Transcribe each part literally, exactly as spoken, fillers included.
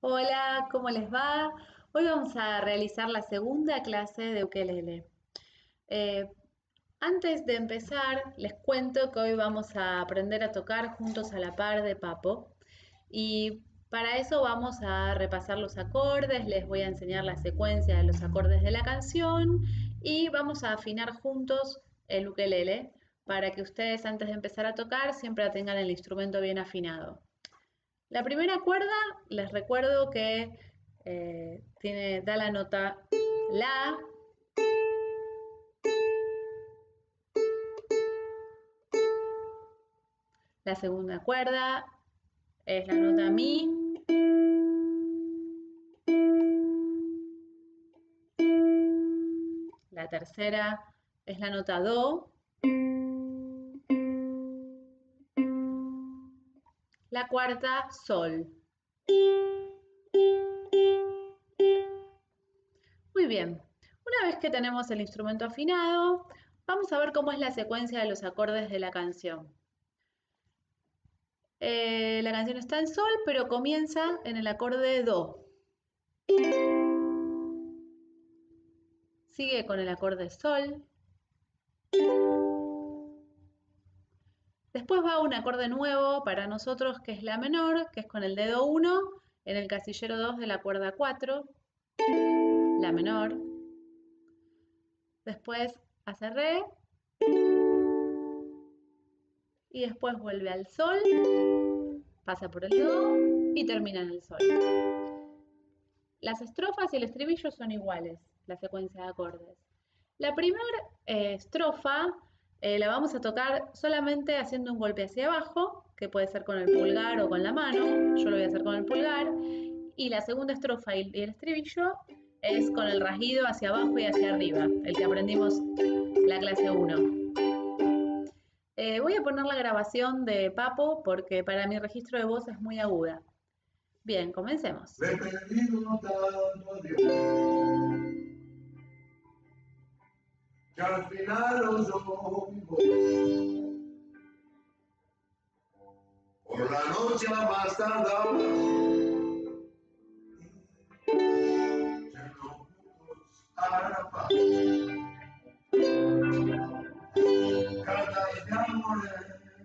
Hola, ¿cómo les va? Hoy vamos a realizar la segunda clase de ukelele. Eh, Antes de empezar, les cuento que hoy vamos a aprender a tocar juntos a la par de Papo. Y para eso vamos a repasar los acordes, les voy a enseñar la secuencia de los acordes de la canción y vamos a afinar juntos el ukelele para que ustedes antes de empezar a tocar siempre tengan el instrumento bien afinado. La primera cuerda, les recuerdo que eh, tiene, da la nota La. La segunda cuerda es la nota Mi. La tercera es la nota Do. La cuarta, Sol. Muy bien, una vez que tenemos el instrumento afinado, vamos a ver cómo es la secuencia de los acordes de la canción. Eh, la canción está en Sol, pero comienza en el acorde Do. Sigue con el acorde Sol. Después va un acorde nuevo para nosotros que es La menor, que es con el dedo uno en el casillero dos de la cuerda cuatro. La menor. Después hace Re. Y después vuelve al Sol. Pasa por el Do y termina en el Sol. Las estrofas y el estribillo son iguales, la secuencia de acordes. La primera eh, estrofa eh, la vamos a tocar solamente haciendo un golpe hacia abajo, que puede ser con el pulgar o con la mano. Yo lo voy a hacer con el pulgar. Y la segunda estrofa y el estribillo es con el rasguido hacia abajo y hacia arriba, el que aprendimos la clase uno. Eh, voy a poner la grabación de Papo porque para mi registro de voz es muy aguda. Bien, comencemos. Le he pedido tanto a Dios que al final los oigo. Por la noche a más tardar, yendo juntos a la paz. Cartas de amores.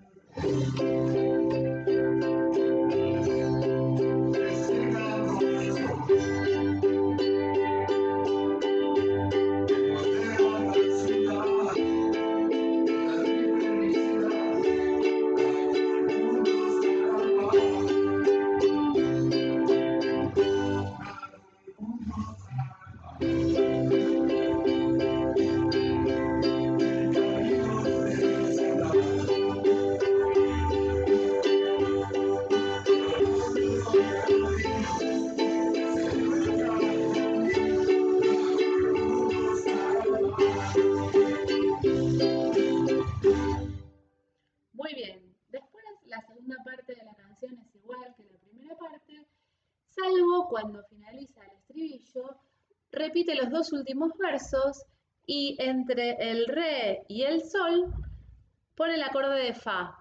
Muy bien, después la segunda parte de la canción es igual que la primera parte, salvo cuando finaliza el estribillo, repite los dos últimos versos y entre el Re y el Sol pone el acorde de Fa.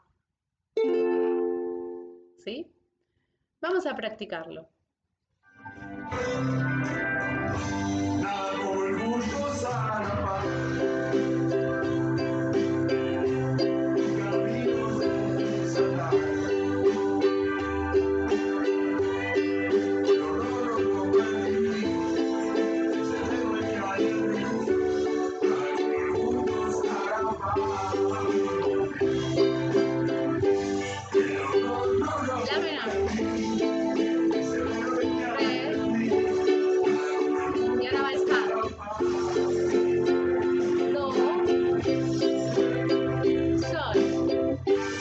¿Sí? Vamos a practicarlo. La menor. Re. Y ahora va el Fa. Do. Sol.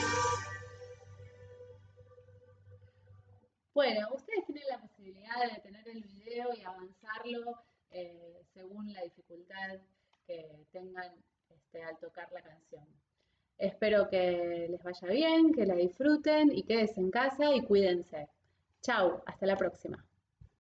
Bueno, ustedes tienen la posibilidad de detener el video y avanzarlo eh, según la dificultad que tengan este, al tocar la canción. Espero que les vaya bien, que la disfruten y quédense en casa y cuídense. Chau, hasta la próxima.